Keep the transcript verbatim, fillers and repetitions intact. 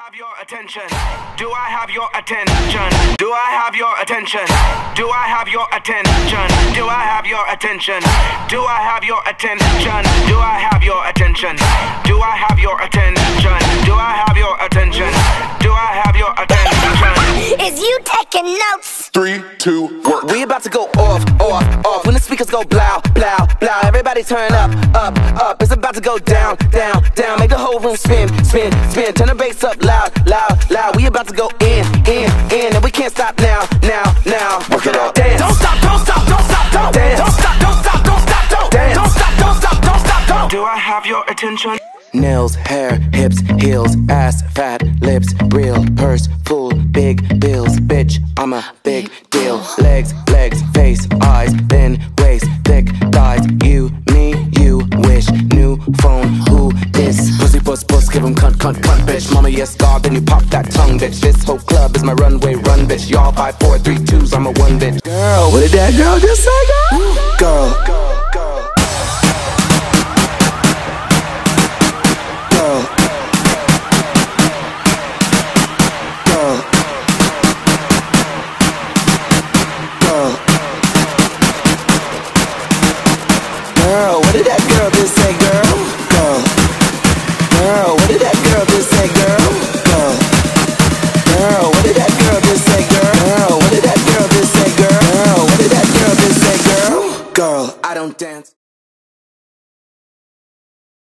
have your attention? Do I have your attention? Do I have your attention? Do I have your attention? Do I have your attention? Do I have your attention? Do I have your attention? Do I have your attention? Do I have your attention? Do I have your attention? Is you taking notes? Three, two, one. We about to go off, off, off. When the speakers go blow, blow, blow. Everybody turn up, up, up. It's about to go down, down, down. Make the whole room spin, spin, spin. Turn the bass up loud, loud, loud. We about to go in, in, in. And we can't stop now, now, now. Work it out. Dance. Don't stop, don't stop, don't stop, don't Dance. Don't stop, don't stop, don't stop, don't Dance. Don't stop, don't stop, don't stop, don't Do I have your attention? Nails, hair, hips, heels, ass, fat, lips, real, purse, full, big bills, bitch, I'm a big deal. Legs, legs, face, eyes, thin waist, thick thighs. You, me, you, wish, new phone, who this? Pussy, puss, puss, give him cunt, cunt, cunt, bitch. Mama, yes, God, then you pop that tongue, bitch. This whole club is my runway, run, bitch. Y'all five, four, three, twos, I'm a one, bitch. Girl, what did that girl just say, girl? Girl.